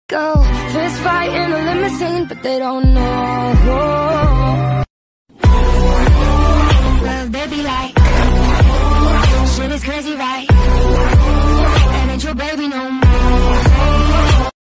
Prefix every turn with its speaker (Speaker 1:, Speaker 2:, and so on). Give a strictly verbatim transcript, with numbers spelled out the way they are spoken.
Speaker 1: Go fist fight in a limousine, but they don't know